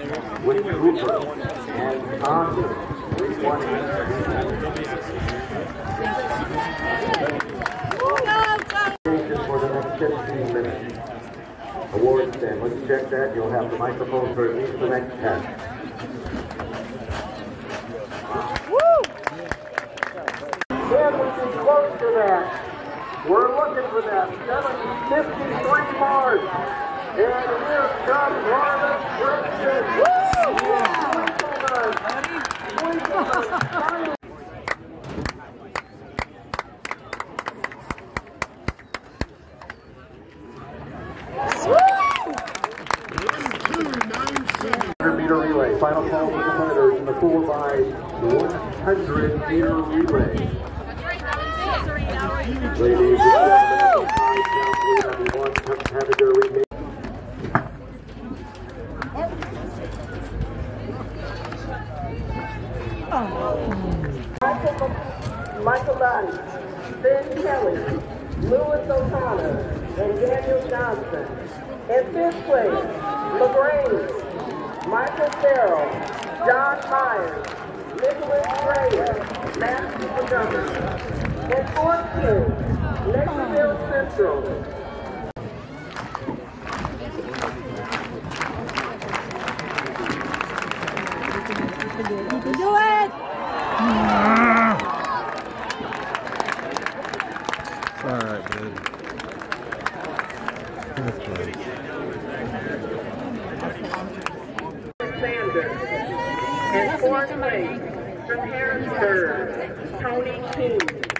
with Cooper and Thompson. For the next 15 minutes. Award stand. Let's check that. You'll have the microphone for at least the next 10. Woo! Can we be close to that? We're looking for that. 7:53 mark. And here comes Marvin Christian. Woo! Yeah. Meter relay. Final call for competitors in the 4 by 100 meter relay. Ladies and gentlemen, we have one competitor remaining. Michael Lottie, Ben Kelly, Lewis O'Connor, and Daniel Johnson. In 5th place, LaGrange, Michael Farrell, John Myers, Nicholas Dreyer, Matthew Montgomery. In 4th place, Nixonville Central. You can do it! It's all right, dude. Sanders. In 4th place, from Harrisburg, Tony King.